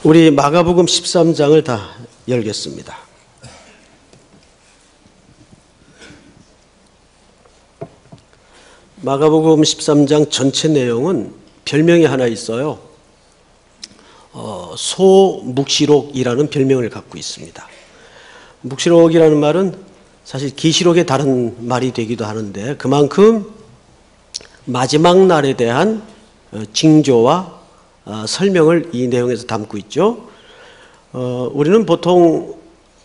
우리 마가복음 13장을 다 열겠습니다. 마가복음 13장 전체 내용은 별명이 하나 있어요. 소묵시록이라는 별명을 갖고 있습니다. 묵시록이라는 말은 사실 계시록의 다른 말이 되기도 하는데 그만큼 마지막 날에 대한 징조와 설명을 이 내용에서 담고 있죠. 우리는 보통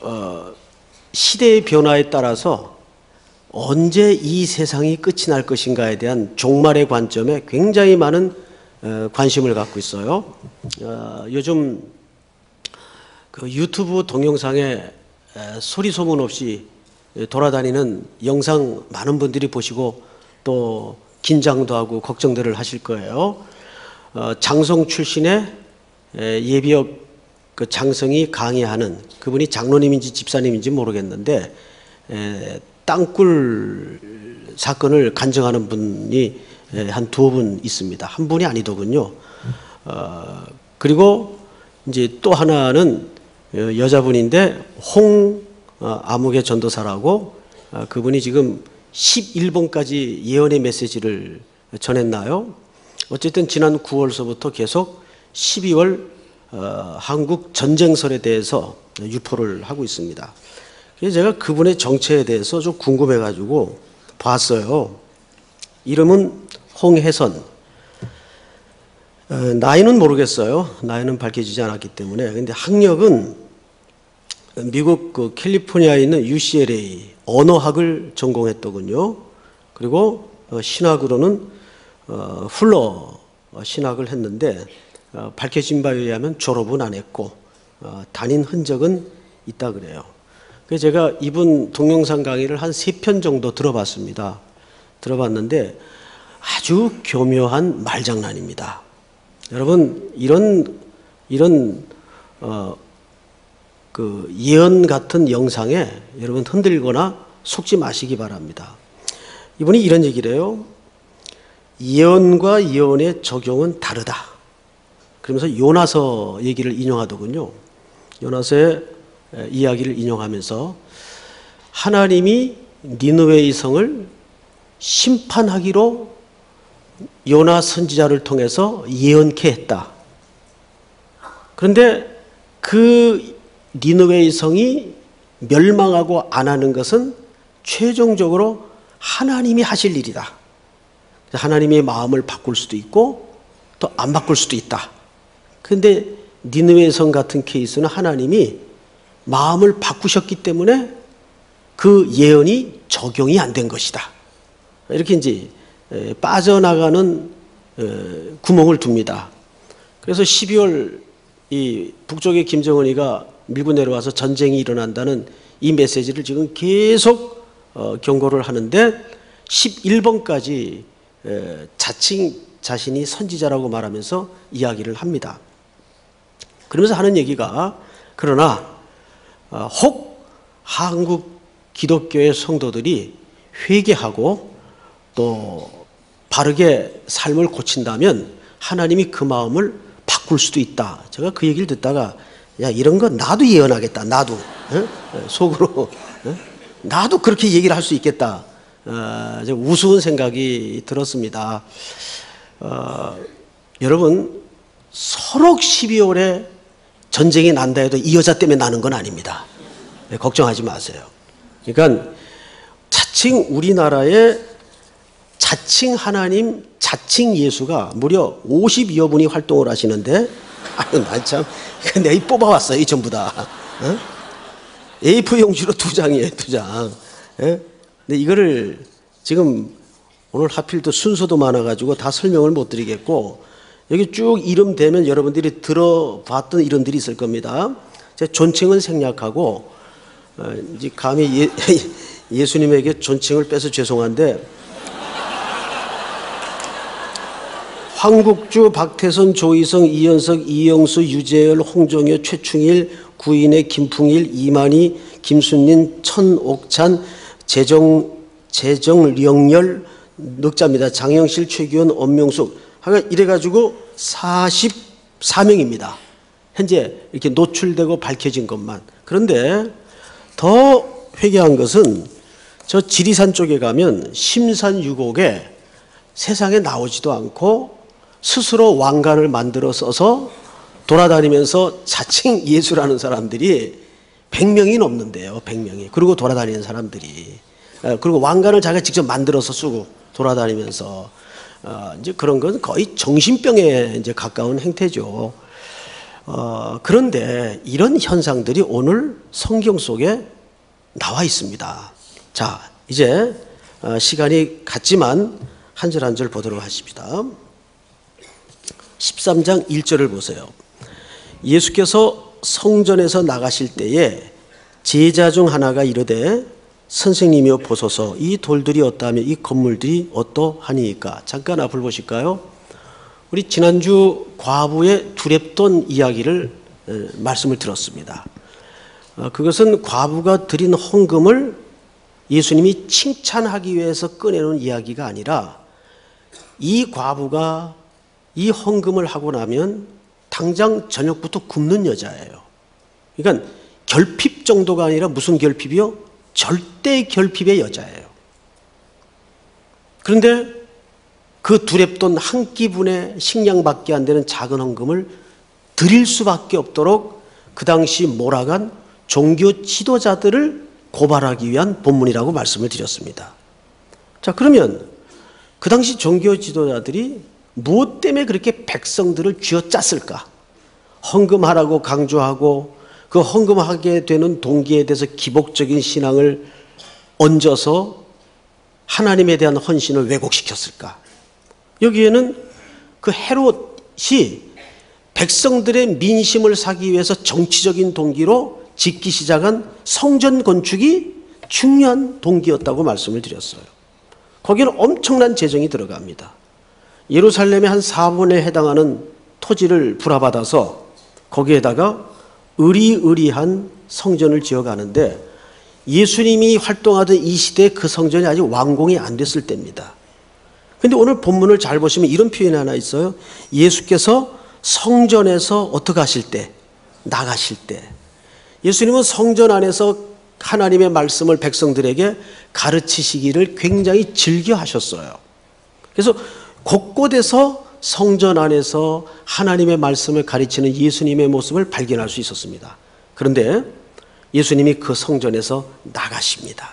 시대의 변화에 따라서 언제 이 세상이 끝이 날 것인가에 대한 종말의 관점에 굉장히 많은 관심을 갖고 있어요. 요즘 그 유튜브 동영상에 소리 소문 없이 돌아다니는 영상 많은 분들이 보시고 또 긴장도 하고 걱정들을 하실 거예요. 장성 출신의 예비역 그 장성이 강의하는 그분이 장로님인지 집사님인지 모르겠는데 땅굴 사건을 간증하는 분이 한 두어 분 있습니다. 한 분이 아니더군요. 그리고 이제 또 하나는 여자분인데 아무개 전도사라고 그분이 지금 11번까지 예언의 메시지를 전했나요? 어쨌든 지난 9월서부터 계속 12월 한국 전쟁설에 대해서 유포를 하고 있습니다. 그래서 제가 그분의 정체에 대해서 좀 궁금해가지고 봤어요. 이름은 홍혜선. 나이는 모르겠어요. 나이는 밝혀지지 않았기 때문에. 근데 학력은 미국 그 캘리포니아에 있는 UCLA 언어학을 전공했더군요. 그리고 신학으로는 훌러 신학을 했는데 밝혀진 바에 의하면 졸업은 안 했고 다닌 흔적은 있다 그래요. 그래서 제가 이분 동영상 강의를 한 3편 정도 들어봤습니다. 들어봤는데 아주 교묘한 말장난입니다. 여러분 이런 그 예언 같은 영상에 여러분 흔들거나 속지 마시기 바랍니다. 이분이 이런 얘기를 해요. 예언과 예언의 적용은 다르다. 그러면서 요나서 얘기를 인용하더군요. 요나서의 이야기를 인용하면서 하나님이 니느웨의 성을 심판하기로 요나 선지자를 통해서 예언케 했다. 그런데 그 니느웨의 성이 멸망하고 안 하는 것은 최종적으로 하나님이 하실 일이다. 하나님의 마음을 바꿀 수도 있고 또 안 바꿀 수도 있다. 그런데 니느웨 성 같은 케이스는 하나님이 마음을 바꾸셨기 때문에 그 예언이 적용이 안 된 것이다. 이렇게 이제 빠져나가는 구멍을 둡니다. 그래서 12월 이 북쪽의 김정은이가 밀고 내려와서 전쟁이 일어난다는 이 메시지를 지금 계속 경고를 하는데 11번까지 자칭 자신이 선지자라고 말하면서 이야기를 합니다. 그러면서 하는 얘기가 그러나 혹 한국 기독교의 성도들이 회개하고 또 바르게 삶을 고친다면 하나님이 그 마음을 바꿀 수도 있다. 제가 그 얘기를 듣다가 야 이런 거 나도 예언하겠다. 나도 속으로 나도 그렇게 얘기를 할 수 있겠다. 우스운 생각이 들었습니다. 여러분 설옥 12월에 전쟁이 난다 해도 이 여자 때문에 나는 건 아닙니다. 걱정하지 마세요. 그러니까 자칭 우리나라의 자칭 하나님, 자칭 예수가 무려 50여 분이 활동을 하시는데 아유 난 참 내가 뽑아왔어요. 이 전부 다 A4 용지로 2장이에요. 2장. 근데 이거를 지금 오늘 하필 또 순서도 많아가지고 다 설명을 못 드리겠고 여기 쭉 이름 대면 여러분들이 들어봤던 이름들이 있을 겁니다. 제 존칭은 생략하고 이제 감히 예수님에게 존칭을 빼서 죄송한데 황국주, 박태선, 조희성, 이현석, 이영수, 유재열, 홍정효, 최충일, 구인의 김풍일, 이만희, 김순린, 천옥찬, 재정령열 넉자입니다. 장영실, 최규현, 엄명숙 하여간 이래가지고 44명입니다. 현재 이렇게 노출되고 밝혀진 것만. 그런데 더 회개한 것은 저 지리산 쪽에 가면 심산유곡에 세상에 나오지도 않고 스스로 왕관을 만들어 써서 돌아다니면서 자칭 예수라는 사람들이 100명이 넘는데요. 100명이. 그리고 돌아다니는 사람들이. 그리고 왕관을 자기가 직접 만들어서 쓰고 돌아다니면서 이제 그런 건 거의 정신병에 이제 가까운 행태죠. 그런데 이런 현상들이 오늘 성경 속에 나와 있습니다. 자, 이제 시간이 갔지만 한 절 한 절 보도록 하십니다. 13장 1절을 보세요. 예수께서 성전에서 나가실 때에 제자 중 하나가 이르되 선생님이여 보소서 이 돌들이 어떠하며 이 건물들이 어떠하니이까. 잠깐 앞을 보실까요? 우리 지난주 과부의 두렙돈 이야기를 말씀을 들었습니다. 그것은 과부가 드린 헌금을 예수님이 칭찬하기 위해서 꺼내놓은 이야기가 아니라 이 과부가 이 헌금을 하고 나면 당장 저녁부터 굶는 여자예요. 그러니까 결핍 정도가 아니라 무슨 결핍이요? 절대 결핍의 여자예요. 그런데 그 두렙돈 한 끼분의 식량밖에 안 되는 작은 헌금을 드릴 수밖에 없도록 그 당시 몰아간 종교 지도자들을 고발하기 위한 본문이라고 말씀을 드렸습니다. 자, 그러면 그 당시 종교 지도자들이 무엇 때문에 그렇게 백성들을 쥐어짰을까? 헌금하라고 강조하고 그 헌금하게 되는 동기에 대해서 기복적인 신앙을 얹어서 하나님에 대한 헌신을 왜곡시켰을까? 여기에는 그 헤롯이 백성들의 민심을 사기 위해서 정치적인 동기로 짓기 시작한 성전 건축이 중요한 동기였다고 말씀을 드렸어요. 거기는 엄청난 재정이 들어갑니다. 예루살렘의 한 4분에 해당하는 토지를 불화받아서 거기에다가 으리으리한 성전을 지어가는데 예수님이 활동하던 이 시대에 그 성전이 아직 완공이 안 됐을 때입니다. 그런데 오늘 본문을 잘 보시면 이런 표현이 하나 있어요. 예수께서 성전에서 어떻게 하실 때? 나가실 때. 예수님은 성전 안에서 하나님의 말씀을 백성들에게 가르치시기를 굉장히 즐겨 하셨어요. 그래서 곳곳에서 성전 안에서 하나님의 말씀을 가르치는 예수님의 모습을 발견할 수 있었습니다. 그런데 예수님이 그 성전에서 나가십니다.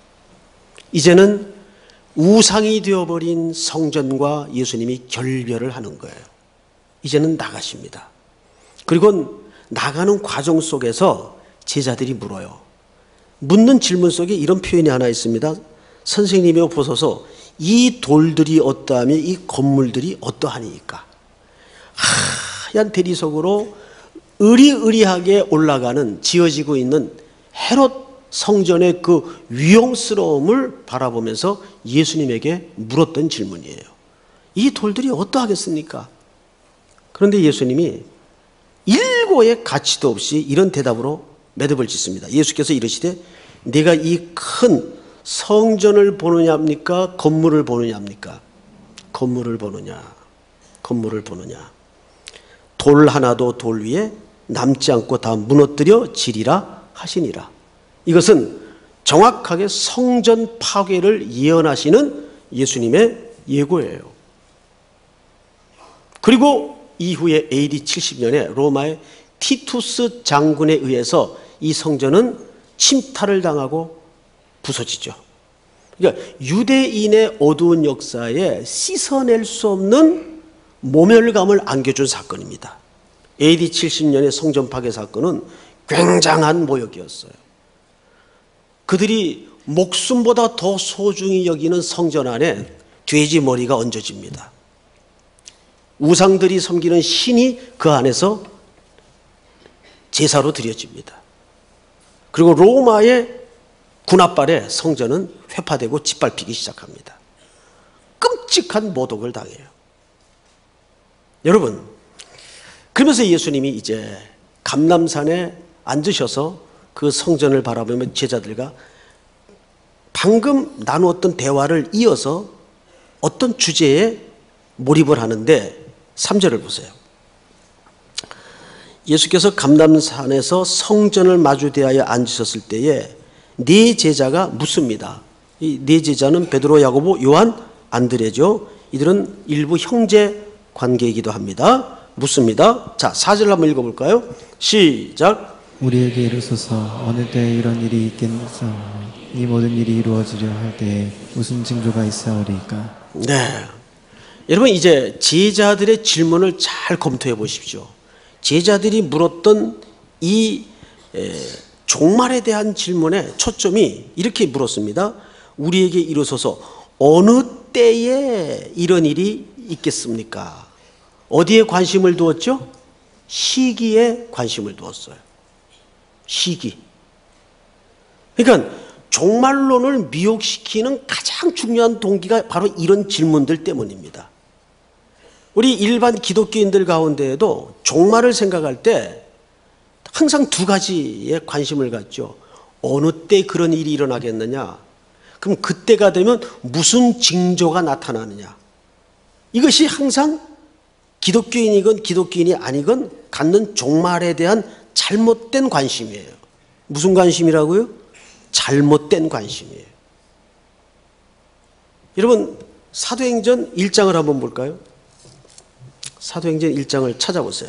이제는 우상이 되어버린 성전과 예수님이 결별을 하는 거예요. 이제는 나가십니다. 그리고 나가는 과정 속에서 제자들이 물어요. 묻는 질문 속에 이런 표현이 하나 있습니다. 선생님이여 보소서 이 돌들이 어떠하며 이 건물들이 어떠하니까. 하얀 대리석으로 으리으리하게 올라가는 지어지고 있는 헤롯 성전의 그 위용스러움을 바라보면서 예수님에게 물었던 질문이에요. 이 돌들이 어떠하겠습니까? 그런데 예수님이 일고의 가치도 없이 이런 대답으로 매듭을 짓습니다. 예수께서 이르시되 내가 이 큰 성전을 보느냐입니까? 건물을 보느냐입니까? 건물을 보느냐. 건물을 보느냐. 돌 하나도 돌 위에 남지 않고 다 무너뜨려 지리라 하시니라. 이것은 정확하게 성전 파괴를 예언하시는 예수님의 예고예요. 그리고 이후에 AD 70년에 로마의 티투스 장군에 의해서 이 성전은 침탈을 당하고 부서지죠. 그러니까 유대인의 어두운 역사에 씻어낼 수 없는 모멸감을 안겨준 사건입니다. AD 70년의 성전 파괴 사건은 굉장한 모욕이었어요. 그들이 목숨보다 더 소중히 여기는 성전 안에 돼지 머리가 얹어집니다. 우상들이 섬기는 신이 그 안에서 제사로 드려집니다. 그리고 로마의 군합발에 성전은 회파되고 짓밟히기 시작합니다. 끔찍한 모독을 당해요. 여러분, 그러면서 예수님이 이제 감람산에 앉으셔서 그 성전을 바라보며 제자들과 방금 나누었던 대화를 이어서 어떤 주제에 몰입을 하는데 3절을 보세요. 예수께서 감람산에서 성전을 마주 대하여 앉으셨을 때에 네 제자가 묻습니다. 이 네 제자는 베드로, 야고보, 요한, 안드레죠. 이들은 일부 형제 관계이기도 합니다. 묻습니다. 자, 4절 한번 읽어볼까요? 시작. 우리에게 이르소서 어느 때에 이런 일이 있겠사오니 이 모든 일이 이루어지려 할 때에 무슨 징조가 있사오리까? 네, 여러분 이제 제자들의 질문을 잘 검토해 보십시오. 제자들이 물었던 이 종말에 대한 질문의 초점이 이렇게 물었습니다. 우리에게 이르소서 어느 때에 이런 일이 있겠습니까? 어디에 관심을 두었죠? 시기에 관심을 두었어요. 시기. 그러니까 종말론을 미혹시키는 가장 중요한 동기가 바로 이런 질문들 때문입니다. 우리 일반 기독교인들 가운데에도 종말을 생각할 때 항상 두 가지에 관심을 갖죠. 어느 때 그런 일이 일어나겠느냐? 그럼 그때가 되면 무슨 징조가 나타나느냐? 이것이 항상 기독교인이건 기독교인이 아니건 갖는 종말에 대한 잘못된 관심이에요. 무슨 관심이라고요? 잘못된 관심이에요. 여러분 사도행전 1장을 한번 볼까요? 사도행전 1장을 찾아보세요.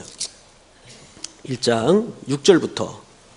1장 6절부터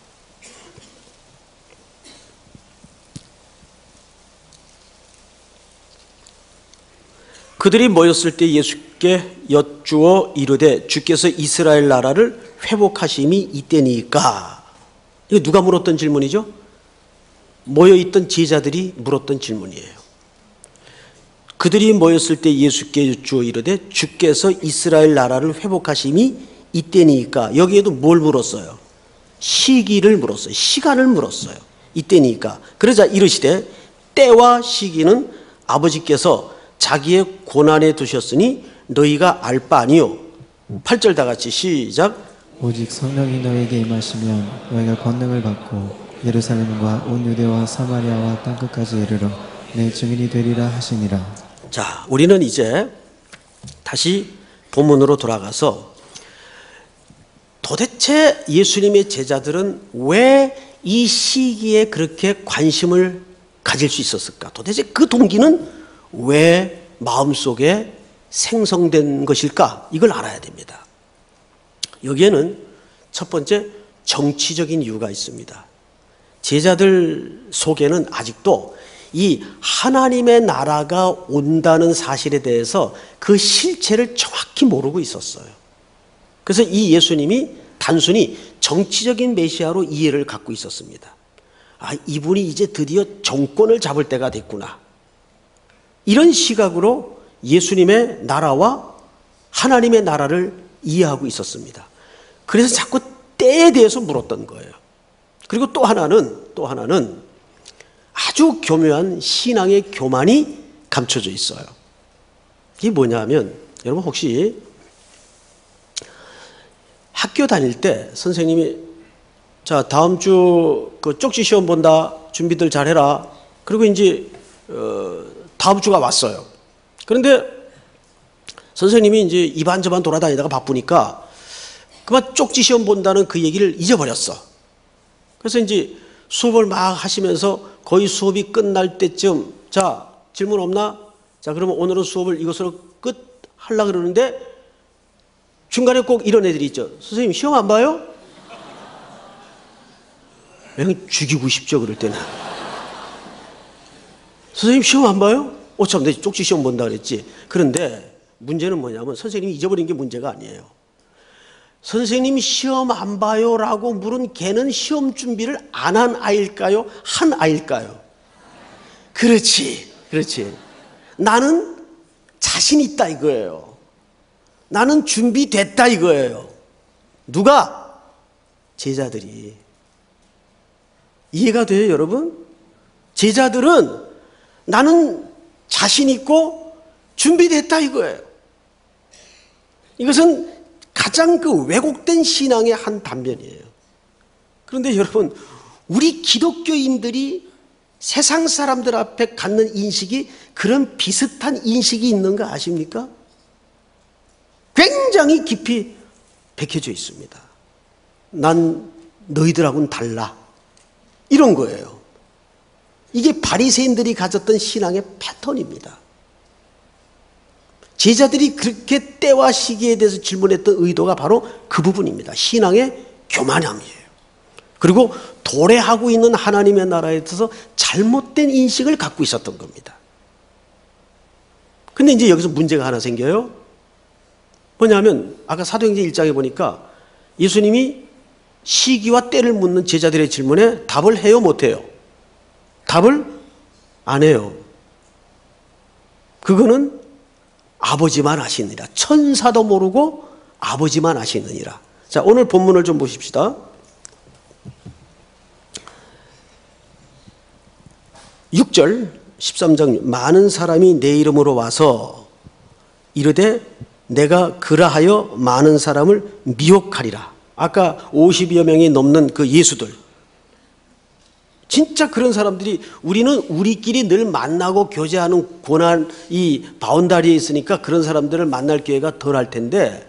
그들이 모였을 때 예수께 여쭈어 이르되 주께서 이스라엘 나라를 회복하심이 이때니까. 이거 누가 물었던 질문이죠? 모여있던 제자들이 물었던 질문이에요. 그들이 모였을 때 예수께 여쭈어 이르되 주께서 이스라엘 나라를 회복하심이 이때니까. 여기에도 뭘 물었어요? 시기를 물었어요. 시간을 물었어요. 이때니까. 그러자 이르시되 때와 시기는 아버지께서 자기의 고난에 두셨으니 너희가 알 바 아니요. 8절 다 같이 시작. 오직 성령이 너에게 임하시면 너희가 권능을 받고 예루살렘과 온 유대와 사마리아와 땅끝까지 이르러 내 증인이 되리라 하시니라. 자, 우리는 이제 다시 본문으로 돌아가서 도대체 예수님의 제자들은 왜 이 시기에 그렇게 관심을 가질 수 있었을까? 도대체 그 동기는 왜 마음속에 생성된 것일까? 이걸 알아야 됩니다. 여기에는 첫 번째 정치적인 이유가 있습니다. 제자들 속에는 아직도 이 하나님의 나라가 온다는 사실에 대해서 그 실체를 정확히 모르고 있었어요. 그래서 이 예수님이 단순히 정치적인 메시아로 이해를 갖고 있었습니다. 아, 이분이 이제 드디어 정권을 잡을 때가 됐구나. 이런 시각으로 예수님의 나라와 하나님의 나라를 이해하고 있었습니다. 그래서 자꾸 때에 대해서 물었던 거예요. 그리고 또 하나는 아주 교묘한 신앙의 교만이 감춰져 있어요. 이게 뭐냐면 여러분 혹시 학교 다닐 때 선생님이 자 다음 주 그 쪽지 시험 본다 준비들 잘해라. 그리고 이제 다음 주가 왔어요. 그런데 선생님이 이제 이반저반 돌아다니다가 바쁘니까 그만 쪽지 시험 본다는 그 얘기를 잊어버렸어. 그래서 이제 수업을 막 하시면서 거의 수업이 끝날 때쯤 자 질문 없나? 자 그러면 오늘은 수업을 이것으로 끝 하려고 그러는데 중간에 꼭 이런 애들이 있죠. 선생님 시험 안 봐요? 그냥 죽이고 싶죠 그럴 때는. 선생님 시험 안 봐요? 참, 내 쪽지 시험 본다 그랬지. 그런데 문제는 뭐냐면 선생님이 잊어버린 게 문제가 아니에요. 선생님이 시험 안 봐요? 라고 물은 걔는 시험 준비를 안 한 아이일까요? 한 아이일까요? 그렇지. 나는 자신 있다 이거예요. 나는 준비됐다 이거예요. 누가? 제자들이. 이해가 돼요 여러분? 제자들은 나는 자신 있고 준비됐다 이거예요. 이것은 가장 그 왜곡된 신앙의 한 단면이에요. 그런데 여러분 우리 기독교인들이 세상 사람들 앞에 갖는 인식이 그런 비슷한 인식이 있는 거 아십니까? 굉장히 깊이 박혀져 있습니다. 난 너희들하고는 달라. 이런 거예요. 이게 바리새인들이 가졌던 신앙의 패턴입니다. 제자들이 그렇게 때와 시기에 대해서 질문했던 의도가 바로 그 부분입니다. 신앙의 교만함이에요. 그리고 도래하고 있는 하나님의 나라에 대해서 잘못된 인식을 갖고 있었던 겁니다. 근데 이제 여기서 문제가 하나 생겨요. 뭐냐면 아까 사도행전 1장에 보니까 예수님이 시기와 때를 묻는 제자들의 질문에 답을 해요, 못해요? 답을 안 해요. 그거는 아버지만 아시느니라. 천사도 모르고 아버지만 아시느니라. 자, 오늘 본문을 좀 보십시다. 6절 13장 많은 사람이 내 이름으로 와서 이르되 내가 그라하여 많은 사람을 미혹하리라. 아까 50여 명이 넘는 그 예수들, 진짜 그런 사람들이 우리는 우리끼리 늘 만나고 교제하는 고난 이 바운다리에 있으니까 그런 사람들을 만날 기회가 덜할 텐데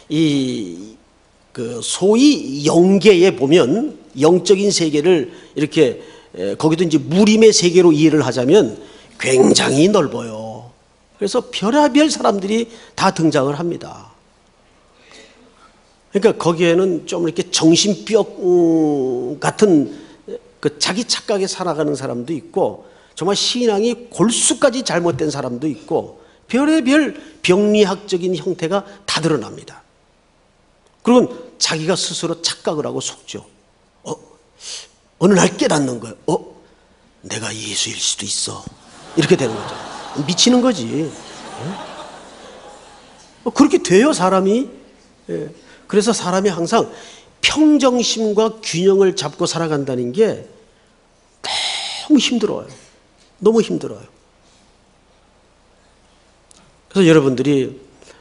그 소위 영계에 보면 영적인 세계를 이렇게 거기도 이제 무림의 세계로 이해를 하자면 굉장히 넓어요. 그래서 별의별 사람들이 다 등장을 합니다. 그러니까 거기에는 좀 이렇게 정신병 같은 그 자기 착각에 살아가는 사람도 있고 정말 신앙이 골수까지 잘못된 사람도 있고 별의별 병리학적인 형태가 다 드러납니다. 그러면 자기가 스스로 착각을 하고 속죠. 어느 날 깨닫는 거예요. 내가 예수일 수도 있어. 이렇게 되는 거죠. 미치는 거지. 그렇게 돼요, 사람이. 그래서 사람이 항상 평정심과 균형을 잡고 살아간다는 게 너무 힘들어요. 너무 힘들어요. 그래서 여러분들이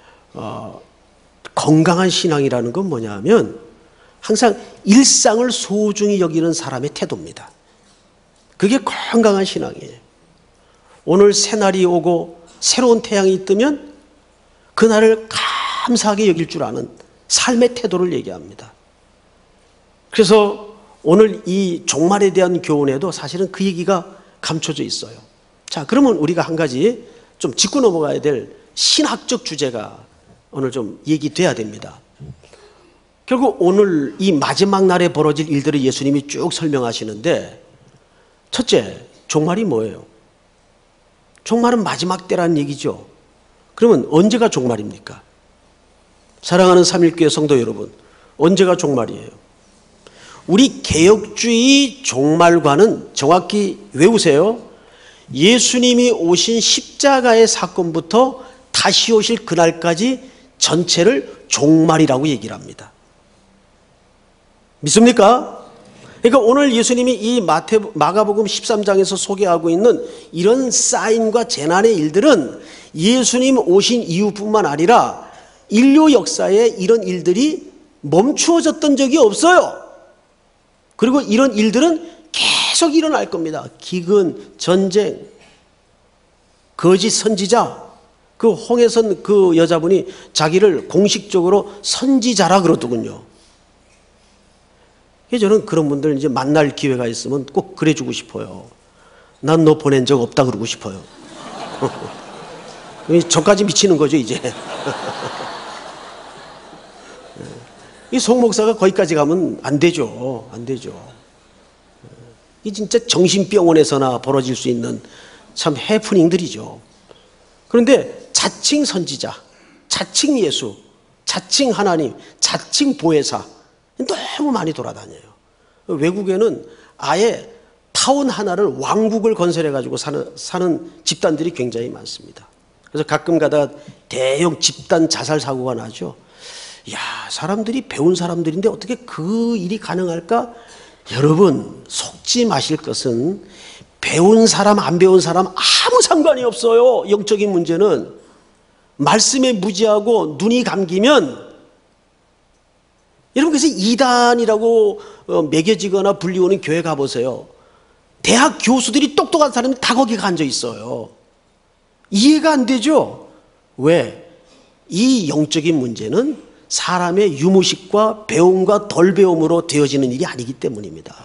건강한 신앙이라는 건 뭐냐면 항상 일상을 소중히 여기는 사람의 태도입니다. 그게 건강한 신앙이에요. 오늘 새날이 오고 새로운 태양이 뜨면 그날을 감사하게 여길 줄 아는 삶의 태도를 얘기합니다. 그래서 오늘 이 종말에 대한 교훈에도 사실은 그 얘기가 감춰져 있어요. 자, 그러면 우리가 한 가지 좀 짚고 넘어가야 될 신학적 주제가 오늘 좀 얘기돼야 됩니다. 결국 오늘 이 마지막 날에 벌어질 일들을 예수님이 쭉 설명하시는데 첫째, 종말이 뭐예요? 종말은 마지막 때라는 얘기죠. 그러면 언제가 종말입니까? 사랑하는 삼일교회 성도 여러분, 언제가 종말이에요? 우리 개혁주의 종말과는 정확히 외우세요. 예수님이 오신 십자가의 사건부터 다시 오실 그날까지 전체를 종말이라고 얘기를 합니다. 믿습니까? 그러니까 오늘 예수님이 이 마가복음 13장에서 소개하고 있는 이런 사인과 재난의 일들은 예수님 오신 이후뿐만 아니라 인류 역사에 이런 일들이 멈추어졌던 적이 없어요. 그리고 이런 일들은 계속 일어날 겁니다. 기근, 전쟁, 거짓 선지자. 그 홍해선 그 여자분이 자기를 공식적으로 선지자라 그러더군요. 저는 그런 분들 이제 만날 기회가 있으면 꼭 그래주고 싶어요. 난 너 보낸 적 없다 그러고 싶어요. 저까지 미치는 거죠, 이제. 이 송 목사가 거기까지 가면 안 되죠. 안 되죠. 이 진짜 정신병원에서나 벌어질 수 있는 참 해프닝들이죠. 그런데 자칭 선지자, 자칭 예수, 자칭 하나님, 자칭 보혜사 너무 많이 돌아다녀요. 외국에는 아예 타운 하나를 왕국을 건설해가지고 사는 집단들이 굉장히 많습니다. 그래서 가끔 가다가 대형 집단 자살 사고가 나죠. 야, 사람들이 배운 사람들인데 어떻게 그 일이 가능할까? 여러분, 속지 마실 것은 배운 사람 안 배운 사람 아무 상관이 없어요. 영적인 문제는 말씀에 무지하고 눈이 감기면 여러분, 그래서 이단이라고 매겨지거나 불리우는 교회 가보세요. 대학 교수들이 똑똑한 사람이 다 거기 앉아 있어요. 이해가 안 되죠? 왜? 이 영적인 문제는 사람의 유무식과 배움과 덜 배움으로 되어지는 일이 아니기 때문입니다.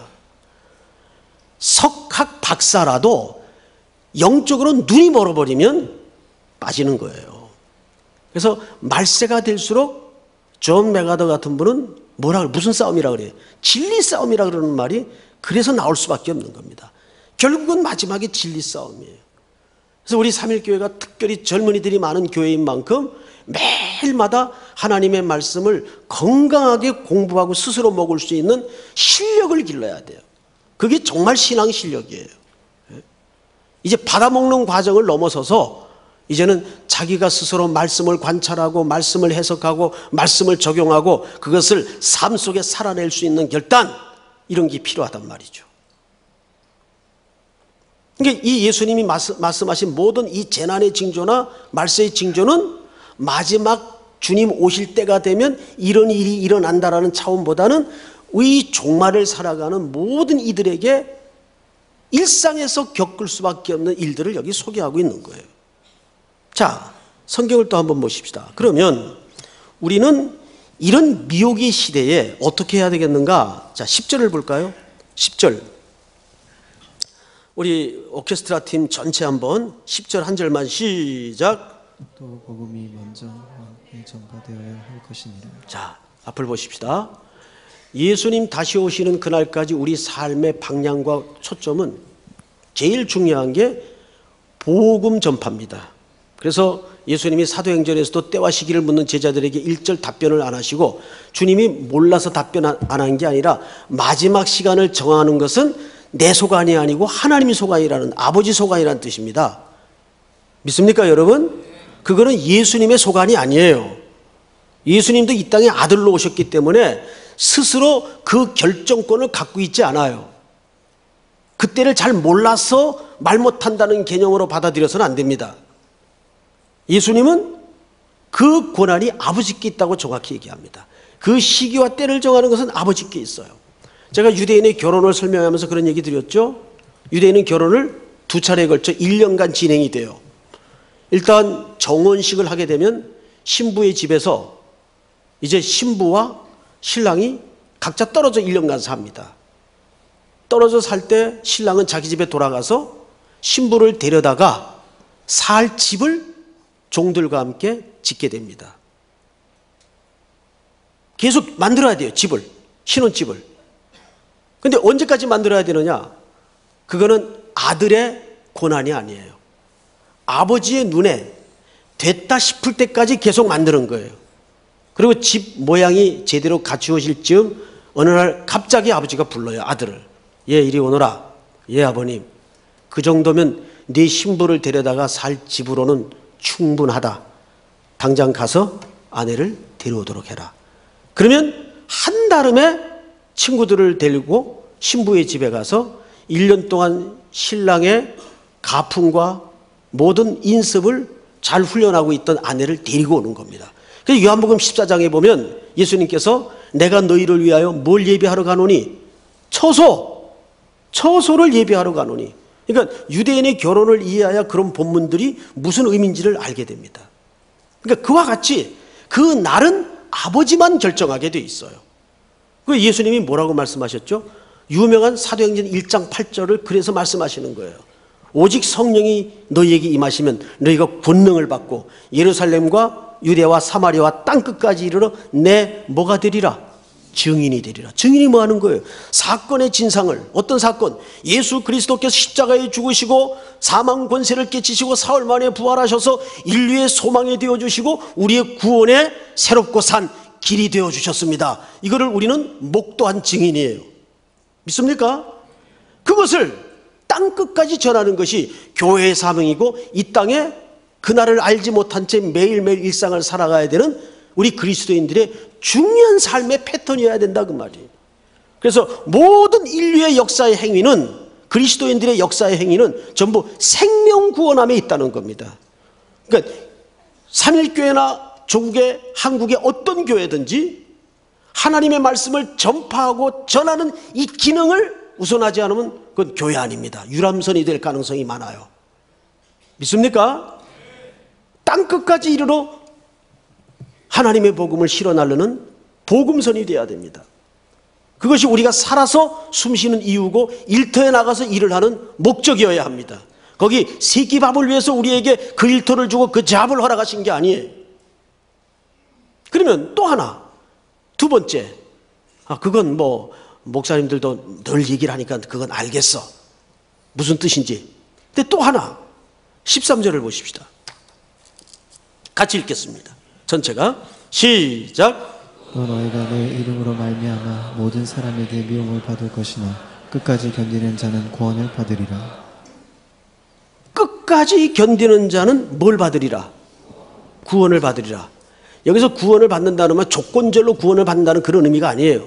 석학 박사라도 영적으로 눈이 멀어버리면 빠지는 거예요. 그래서 말세가 될수록 존 맥아더 같은 분은 무슨 싸움이라 그래요? 진리 싸움이라 그러는 말이 그래서 나올 수밖에 없는 겁니다. 결국은 마지막에 진리 싸움이에요. 그래서 우리 삼일교회가 특별히 젊은이들이 많은 교회인 만큼 매일마다 하나님의 말씀을 건강하게 공부하고 스스로 먹을 수 있는 실력을 길러야 돼요. 그게 정말 신앙 실력이에요. 이제 받아먹는 과정을 넘어서서 이제는 자기가 스스로 말씀을 관찰하고 말씀을 해석하고 말씀을 적용하고 그것을 삶 속에 살아낼 수 있는 결단, 이런 게 필요하단 말이죠. 그러니까 이 예수님이 말씀하신 모든 이 재난의 징조나 말세의 징조는 마지막 주님 오실 때가 되면 이런 일이 일어난다라는 차원보다는 이 종말을 살아가는 모든 이들에게 일상에서 겪을 수밖에 없는 일들을 여기 소개하고 있는 거예요. 자, 성경을 또 한번 보십시다. 그러면 우리는 이런 미혹의 시대에 어떻게 해야 되겠는가? 자, 10절을 볼까요? 10절. 우리 오케스트라 팀 전체 한번 10절 한 절만 시작. 또 복음이 먼저 왕에 전파되어야 할 것이니라. 자, 앞을 보십시다. 예수님 다시 오시는 그날까지 우리 삶의 방향과 초점은 제일 중요한 게 복음 전파입니다. 그래서 예수님이 사도행전에서도 때와 시기를 묻는 제자들에게 1절 답변을 안 하시고 주님이 몰라서 답변 안 한 게 아니라 마지막 시간을 정하는 것은 내 소관이 아니고 하나님의 소관이라는, 아버지 소관이라는 뜻입니다. 믿습니까 여러분? 그거는 예수님의 소관이 아니에요. 예수님도 이 땅에 아들로 오셨기 때문에 스스로 그 결정권을 갖고 있지 않아요. 그때를 잘 몰라서 말 못한다는 개념으로 받아들여서는 안 됩니다. 예수님은 그 권한이 아버지께 있다고 정확히 얘기합니다. 그 시기와 때를 정하는 것은 아버지께 있어요. 제가 유대인의 결혼을 설명하면서 그런 얘기 드렸죠. 유대인은 결혼을 2차례에 걸쳐 1년간 진행이 돼요. 일단 정혼식을 하게 되면 신부의 집에서 이제 신부와 신랑이 각자 떨어져 1년간 삽니다. 떨어져 살 때 신랑은 자기 집에 돌아가서 신부를 데려다가 살 집을 종들과 함께 짓게 됩니다. 계속 만들어야 돼요. 집을, 신혼집을. 근데 언제까지 만들어야 되느냐? 그거는 아들의 권한이 아니에요. 아버지의 눈에 됐다 싶을 때까지 계속 만드는 거예요. 그리고 집 모양이 제대로 갖추어질 즈음 어느 날 갑자기 아버지가 불러요. 아들을. 얘 이리 오너라. 예 아버님. 그 정도면 네 신부를 데려다가 살 집으로는 충분하다. 당장 가서 아내를 데려오도록 해라. 그러면 한달음에 친구들을 데리고 신부의 집에 가서 1년 동안 신랑의 가풍과 모든 인습을 잘 훈련하고 있던 아내를 데리고 오는 겁니다. 그래서 요한복음 14장에 보면 예수님께서 내가 너희를 위하여 뭘 예비하러 가노니? 처소를 예비하러 가노니. 그러니까 유대인의 결혼을 이해해야 그런 본문들이 무슨 의미인지를 알게 됩니다. 그러니까 그와 같이 그 날은 아버지만 결정하게 돼 있어요. 그 예수님이 뭐라고 말씀하셨죠? 유명한 사도행전 1장 8절을 그래서 말씀하시는 거예요. 오직 성령이 너희에게 임하시면 너희가 권능을 받고 예루살렘과 유대와 사마리아와 땅끝까지 이르러 내 뭐가 되리라? 증인이 되리라. 증인이 뭐 하는 거예요? 사건의 진상을, 어떤 사건? 예수 그리스도께서 십자가에 죽으시고 사망 권세를 깨치시고 사흘 만에 부활하셔서 인류의 소망이 되어주시고 우리의 구원의 새롭고 산 길이 되어주셨습니다. 이거를 우리는 목도한 증인이에요. 믿습니까? 그것을 땅끝까지 전하는 것이 교회의 사명이고 이 땅에 그날을 알지 못한 채 매일매일 일상을 살아가야 되는 우리 그리스도인들의 중요한 삶의 패턴이어야 된다 그 말이에요. 그래서 모든 인류의 역사의 행위는, 그리스도인들의 역사의 행위는 전부 생명 구원함에 있다는 겁니다. 그러니까 삼일교회나 조국의 한국의 어떤 교회든지 하나님의 말씀을 전파하고 전하는 이 기능을 우선하지 않으면 그건 교회 아닙니다. 유람선이 될 가능성이 많아요. 믿습니까? 땅끝까지 이르러 하나님의 복음을 실어 나르는 복음선이 되어야 됩니다. 그것이 우리가 살아서 숨쉬는 이유고 일터에 나가서 일을 하는 목적이어야 합니다. 거기 세끼밥을 위해서 우리에게 그 일터를 주고 그 잡을 허락하신 게 아니에요. 그러면 또 하나, 두 번째, 그건 뭐 목사님들도 늘 얘기를 하니까 그건 알겠어, 무슨 뜻인지. 근데 또 하나, 13절을 보십시다. 같이 읽겠습니다. 전체가 시작. 또 너희가 내 이름으로 말미암아 모든 사람에게 미움을 받을 것이나 끝까지 견디는 자는 구원을 받으리라. 끝까지 견디는 자는 뭘 받으리라? 구원을 받으리라. 여기서 구원을 받는다는 건 조건절로 구원을 받는다는 그런 의미가 아니에요.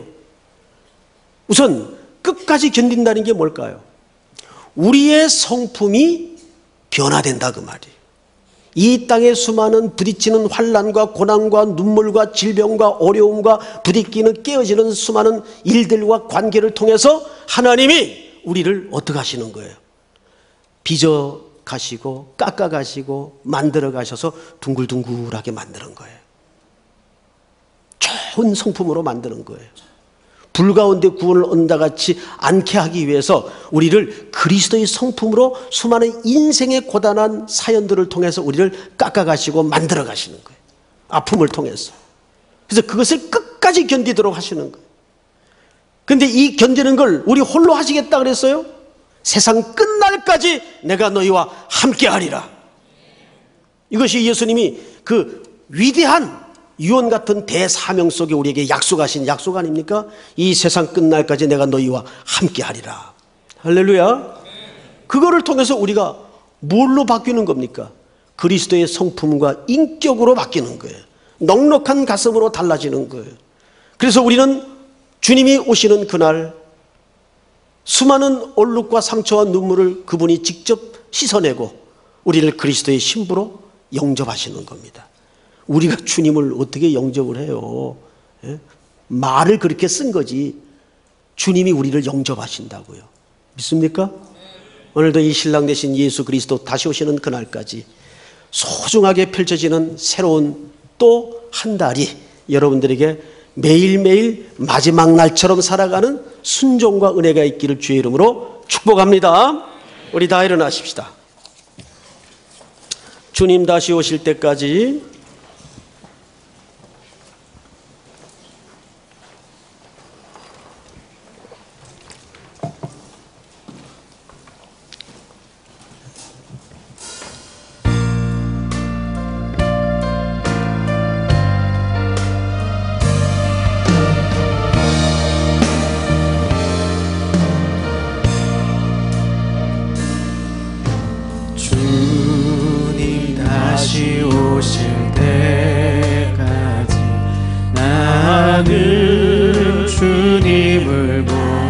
우선 끝까지 견딘다는 게 뭘까요? 우리의 성품이 변화된다 그 말이에요. 이 땅에 수많은 부딪히는 환난과 고난과 눈물과 질병과 어려움과 부딪히는 깨어지는 수많은 일들과 관계를 통해서 하나님이 우리를 어떻게 하시는 거예요? 빚어 가시고 깎아 가시고 만들어 가셔서 둥글둥글하게 만드는 거예요. 좋은 성품으로 만드는 거예요. 불 가운데 구원을 얻는다 같이 않게 하기 위해서 우리를 그리스도의 성품으로 수많은 인생의 고단한 사연들을 통해서 우리를 깎아가시고 만들어 가시는 거예요. 아픔을 통해서. 그래서 그것을 끝까지 견디도록 하시는 거예요. 그런데 이 견디는 걸 우리 홀로 하시겠다 그랬어요? 세상 끝날까지 내가 너희와 함께 하리라. 이것이 예수님이 그 위대한 유언 같은 대사명 속에 우리에게 약속하신 약속 아닙니까? 이 세상 끝날까지 내가 너희와 함께 하리라. 할렐루야. 그거를 통해서 우리가 뭘로 바뀌는 겁니까? 그리스도의 성품과 인격으로 바뀌는 거예요. 넉넉한 가슴으로 달라지는 거예요. 그래서 우리는 주님이 오시는 그날 수많은 얼룩과 상처와 눈물을 그분이 직접 씻어내고 우리를 그리스도의 신부로 영접하시는 겁니다. 우리가 주님을 어떻게 영접을 해요? 예? 말을 그렇게 쓴 거지 주님이 우리를 영접하신다고요. 믿습니까? 오늘도 이 신랑 되신 예수 그리스도 다시 오시는 그날까지 소중하게 펼쳐지는 새로운 또 한 달이 여러분들에게 매일매일 마지막 날처럼 살아가는 순종과 은혜가 있기를 주의 이름으로 축복합니다. 우리 다 일어나십시다. 주님 다시 오실 때까지 나는 주님을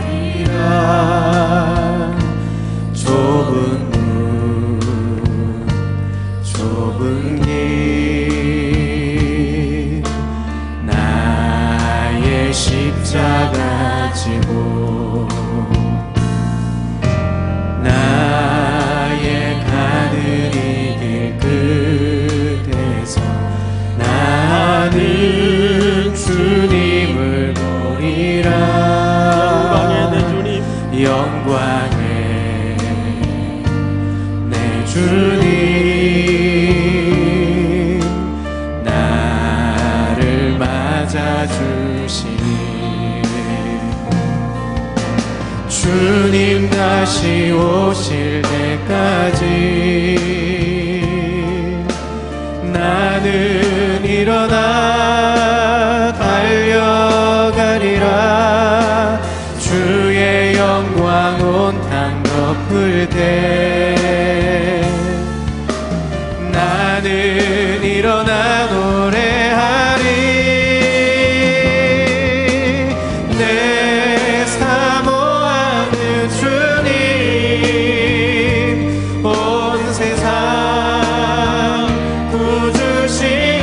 보리라. 좁은 문 좁은 길 나의 십자가 지고 나의 가는 이 길 끝에서 나는 주님을 보리라. 영광의 내 주님 나를 맞아주시네. 주님 다시 오실 때까지 나는 일어나 달려가리라. 주의 영광 온 땅 덮을 때 나는 일어나 노래하리. 내 사모하는 주님 온 세상 구주시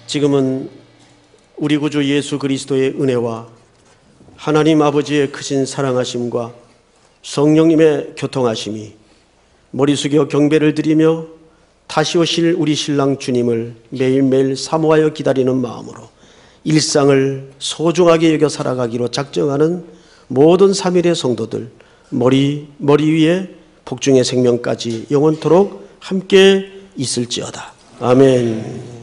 지금은 우리 구주 예수 그리스도의 은혜와 하나님 아버지의 크신 사랑하심과 성령님의 교통하심이 머리 숙여 경배를 드리며 다시 오실 우리 신랑 주님을 매일매일 사모하여 기다리는 마음으로 일상을 소중하게 여겨 살아가기로 작정하는 모든 3일의 성도들 머리 위에 복중의 생명까지 영원토록 함께 있을지어다. 아멘.